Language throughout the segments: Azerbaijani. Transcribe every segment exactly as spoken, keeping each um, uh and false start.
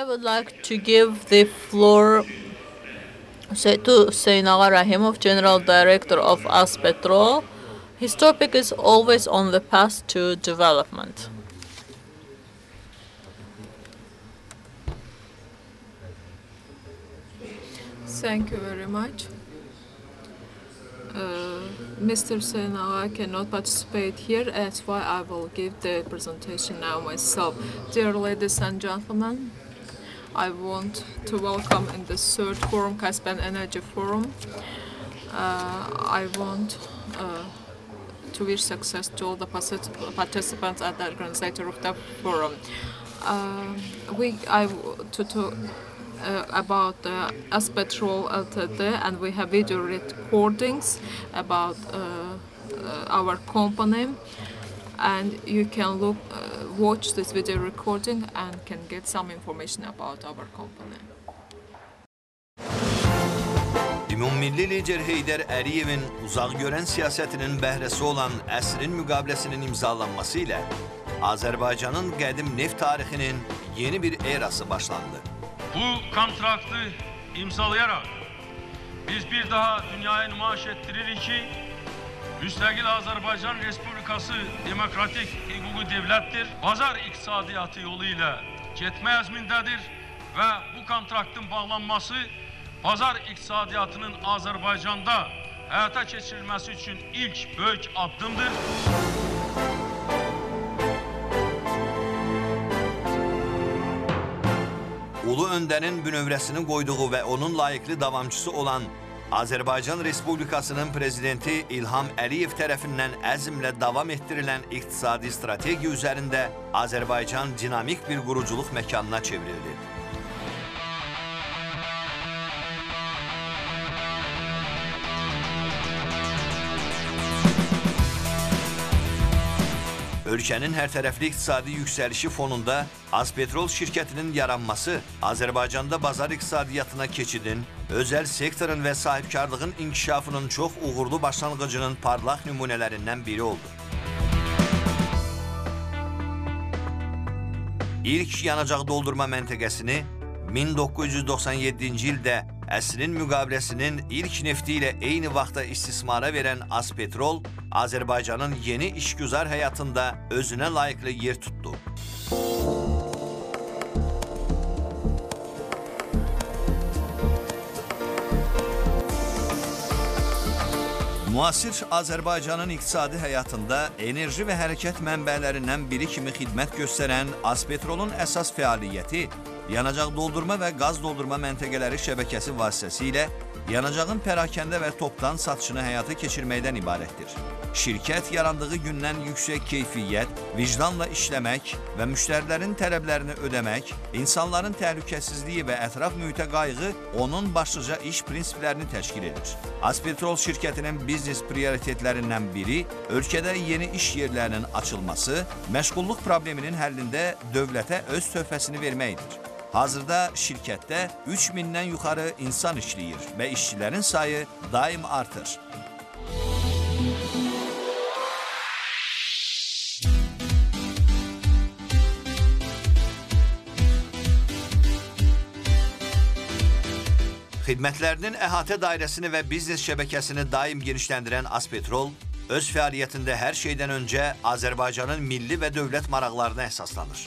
would like to give the floor to Sayın Ağa Rahimov, General Director of Aspetrol. His topic is always on the path to development. Thank you very much. Uh, Mister Sayın Ağa cannot participate here, that's why I will give the presentation now myself. Dear ladies and gentlemen, I want to welcome in the third forum, Caspian Energy Forum. Uh, I want uh, to wish success to all the participants and the organizer of the forum. Uh, we, I, to, to, uh, about uh, Aspetrol Limited, and we have video recordings about uh, uh, our company. And you can look, uh, watch this video recording and can get some information about our company. Ümummilli lider Heydər Əliyevin uzaq görən siyasətinin bəhrəsi olan əsrin müqaviləsinin imzalanması ilə Azərbaycanın qədim neft tarixinin yeni bir erası başlandı. Bu kontraktı imzalayarak biz bir daha dünyaya nümayiş ettiririk ki, müstakil Azərbaycan Respublikası demokratik hüquqi devlettir, bazar iqtisadiyyatı yoluyla getmə əzmindədir və bu kontraktın bağlanması bazar iqtisadiyyatının Azərbaycanda həyata keçirilməsi üçün ilk böyük addımdır. Ulu Öndərin bünövrəsini qoyduğu və onun layiqli davamçısı olan Azərbaycan Respublikasının prezidenti İlham Əliyev tərəfindən əzmlə davam etdirilən iqtisadi strategiya üzərində Azərbaycan dinamik bir quruculuq məkanına çevrildi. Ölkənin hərtərəfli iqtisadi yüksəlişi fonunda Aspetrol şirkətinin yaranması Azərbaycanda bazar iqtisadiyyatına keçidin, özəl sektorun və sahibkarlığın inkişafının çox uğurlu başlanğıcının parlaq nümunələrindən biri oldu. İlk yanacaq doldurma məntəqəsini min doqquz yüz doxsan yeddinci ildə əsrin müqaviləsinin ilk nefti ilə eyni vaxtda istismara verən Aspetrol, Azərbaycanın yeni işgüzar həyatında özünə layiqli yer tutdu. Müasir Azərbaycanın iqtisadi həyatında enerji və hərəkət mənbələrindən biri kimi xidmət göstərən Aspetrolun əsas fəaliyyəti yanacaq doldurma və qaz doldurma məntəqələri şəbəkəsi vasitəsilə yanacağın pərakəndə və topdan satışını həyata keçirməkdən ibarətdir. Şirkət yarandığı gündən yüksək keyfiyyət, vicdanla işləmək və müştərilərin tələblərini ödəmək, insanların təhlükəsizliyi və ətraf mühitə qayğı onun başlıca iş prinsiplərini təşkil edir. Aspetrol şirkətinin biznes prioritetlərindən biri ölkədə yeni iş yerlərinin açılması, məşğulluq probleminin həllində dövlətə öz töhfəsini verməkdir. Hazırda şirkətdə üç mindən yuxarı insan işləyir və işçilərin sayı daim artır. Xidmətlərinin əhatə dairəsini və biznes şəbəkəsini daim genişləndirən Aspetrol, öz fəaliyyətində hər şeydən öncə Azərbaycanın milli və dövlət maraqlarına əsaslanır.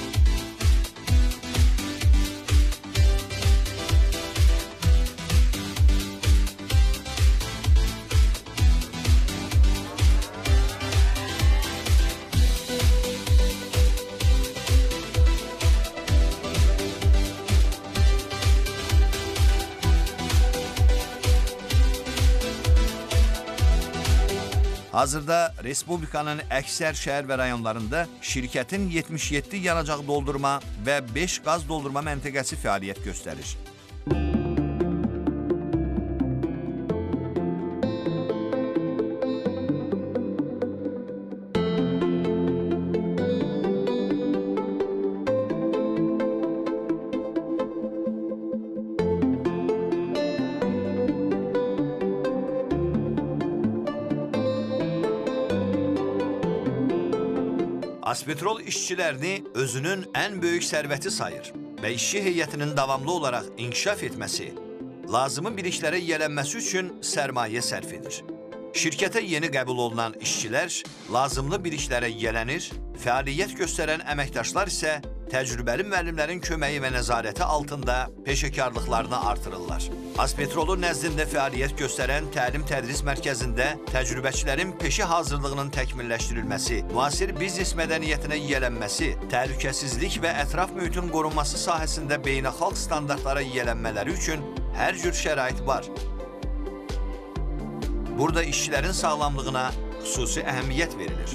Hazırda Respublikanın əksər şəhər və rayonlarında şirkətin yetmiş yeddi yanacaq doldurma və beş qaz doldurma məntəqəsi fəaliyyət göstərir. Aspetrol işçilərini özünün ən böyük sərvəti sayır. və işçi heyətinin davamlı olaraq inkişaf etməsi, lazımı biliklərə yiyələnməsi üçün sərmayə sərf edir. Şirkətə yeni qəbul olunan işçilər lazımlı biliklərə yiyələnir, fəaliyyət göstərən əməkdaşlar isə təcrübəli müəllimlərin köməyi və nəzarəti altında peşəkarlıqlarını artırırlar. Azpetrolu nəzdində fəaliyyət göstərən təlim-tədris mərkəzində təcrübəçilərin peşə hazırlığının təkmilləşdirilməsi, müasir biznes mədəniyyətinə yiyələnməsi, təhlükəsizlik və ətraf mühitin qorunması sahəsində beynəlxalq standartlara yiyələnmələri üçün hər cür şərait var. Burada işçilərin sağlamlığına xüsusi əhəmiyyət verilir.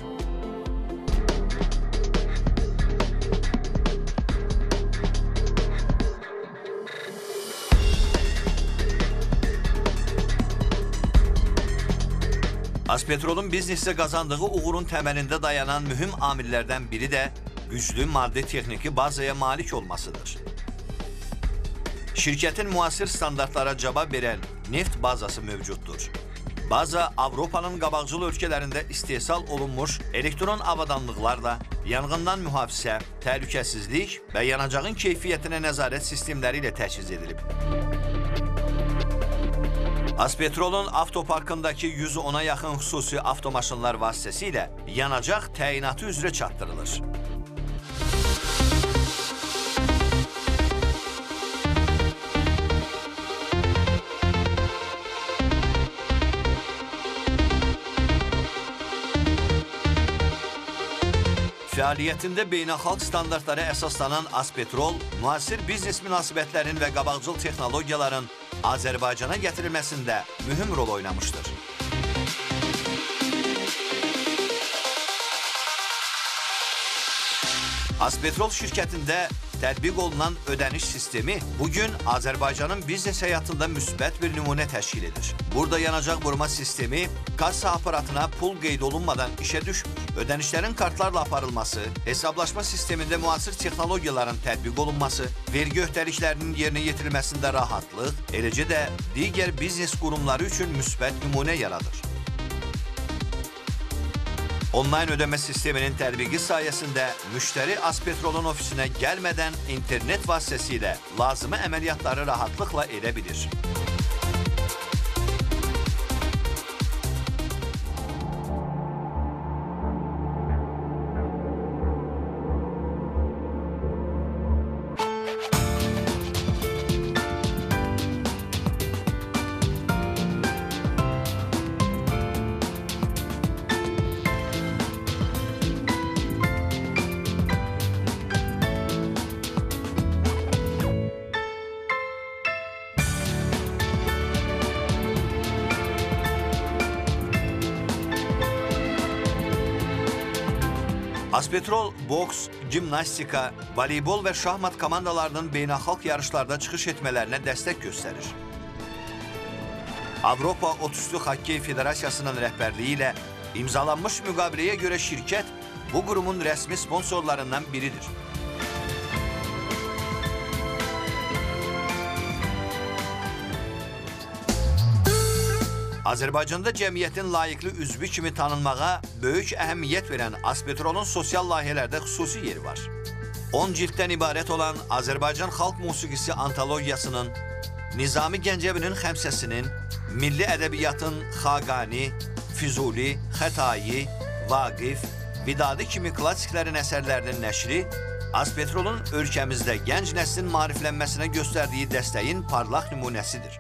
Azpetrolun biznesdə qazandığı uğurun təməlində dayanan mühüm amillərdən biri də güclü maddi-texniki bazaya malik olmasıdır. Şirkətin müasir standartlara cavab verən neft bazası mövcuddur. Baza Avropanın qabaqcıl ölkələrində istehsal olunmuş elektron avadanlıqlarla yanğından mühafizə, təhlükəsizlik və yanacağın keyfiyyətinə nəzarət sistemləri ilə təchiz edilib. Azpetrolun avtoparkındakı yüz ona yaxın xüsusi avtomaşınlar vasitəsilə yanacaq təyinatı üzrə çatdırılır. Fəaliyyətində beynəlxalq standartlara əsaslanan Azpetrol, müasir biznes münasibətlərin və qabaqcıl texnologiyaların Azərbaycana gətirilməsində mühüm rol oynamışdır. Azpetrol şirkətində tətbiq olunan ödəniş sistemi bugün Azərbaycanın biznes həyatında müsbət bir nümunə təşkil edir. Burada yanacaq vurma sistemi kassa aparatına pul qeyd olunmadan işə düşmür. Ödənişlərin kartlarla aparılması, hesablaşma sistemində müasir texnologiyaların tətbiq olunması, vergi öhdəliklərinin yerinə yetirilməsində rahatlıq, eləcə də digər biznes qurumları üçün müsbət nümunə yaradır. Onlayn ödəmə sisteminin tətbiqi sayəsində müştəri Azpetrolun ofisinə gəlmədən internet vasitəsilə lazımi əməliyyatları rahatlıqla edə bilir. Azpetrol boks, gimnastika, voleybol və şahmat komandalarının beynəlxalq yarışlarda çıxış etmələrinə dəstək göstərir. Avropa Otüslü Xokkey Federasiyasının rəhbərliyi ilə imzalanmış müqaviləyə görə şirkət bu qurumun rəsmi sponsorlarından biridir. Azərbaycanda cəmiyyətin layiqli üzvü kimi tanınmağa böyük əhəmiyyət verən Azpetrolun sosial layihələrdə xüsusi yeri var. on cilddən ibarət olan Azərbaycan Xalq Musiqisi antologiyasının, Nizami Gəncəvinin Xəmsəsinin, milli ədəbiyyatın Xaqani, Füzuli, Xətai, Vaqif, Vidadi kimi klassiklərin əsərlərinin nəşri Azpetrolun ölkəmizdə gənc nəslin maariflənməsinə göstərdiyi dəstəyin parlaq nümunəsidir.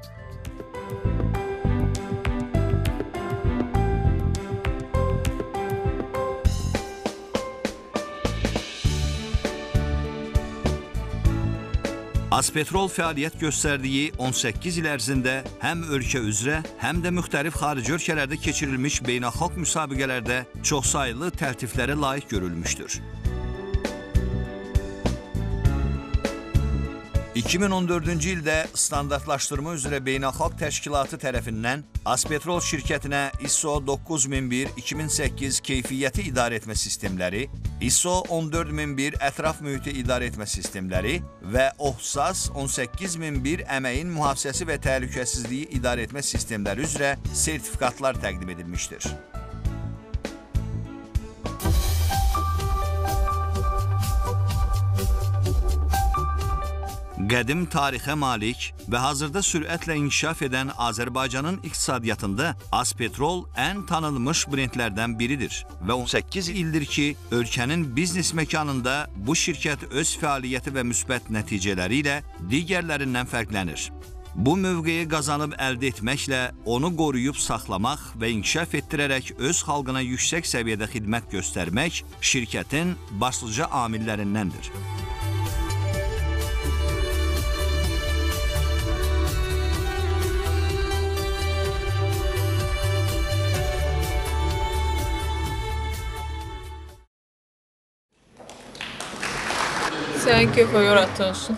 Azpetrol fəaliyyət göstərdiyi on səkkiz il ərzində həm ölkə üzrə, həm də müxtəlif xarici ölkələrdə keçirilmiş beynəlxalq müsabiqələrdə çoxsaylı təltiflərə layiq görülmüşdür. iki min on dördüncü ildə standartlaşdırma üzrə beynəlxalq təşkilatı tərəfindən Azpetrol şirkətinə I S O doqquz min bir iki min səkkiz keyfiyyəti idarə etmə sistemləri, I S O on dörd min bir ətraf mühiti idarə etmə sistemləri və O H S A S on səkkiz min bir əməyin mühafizəsi və təhlükəsizliyi idarə etmə sistemləri üzrə sertifikatlar təqdim edilmişdir. Qədim tarixə malik və hazırda sürətlə inkişaf edən Azərbaycanın iqtisadiyyatında Azpetrol ən tanınmış brendlərdən biridir və on səkkiz ildir ki, ölkənin biznes məkanında bu şirkət öz fəaliyyəti və müsbət nəticələri ilə digərlərindən fərqlənir. Bu mövqeyi qazanıb əldə etməklə onu qoruyub saxlamaq və inkişaf etdirərək öz xalqına yüksək səviyyədə xidmət göstərmək şirkətin başlıca amillərindəndir. Thank you for your attention.